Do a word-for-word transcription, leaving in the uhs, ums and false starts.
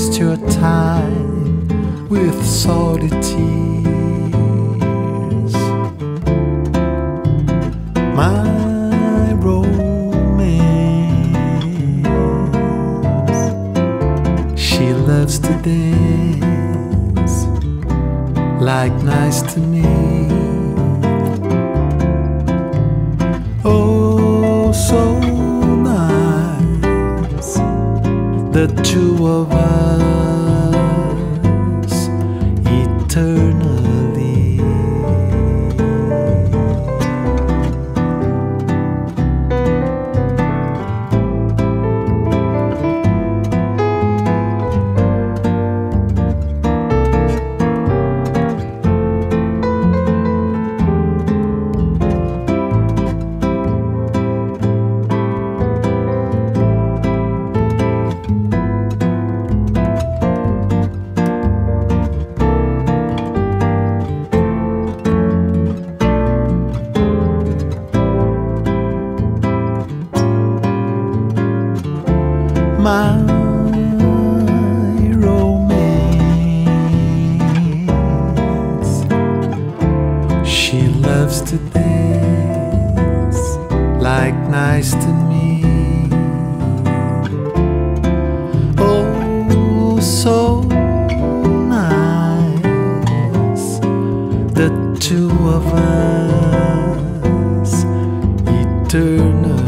waste your time with salty tears. My romance, she loves to dance like nice to me. Oh, so nice, the two of us eternally. My romance, she loves to dance like nice to me. Oh, so nice, the two of us eternal.